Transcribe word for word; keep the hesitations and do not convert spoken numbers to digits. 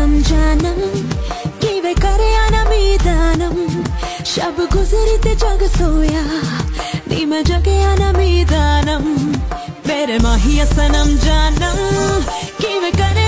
सनम जानम किवे करे अनामीदानम शब गुजरी ते जग सोया नी मैं जगे अनामीदानम मेरे माहिया सनम जानम किवे करे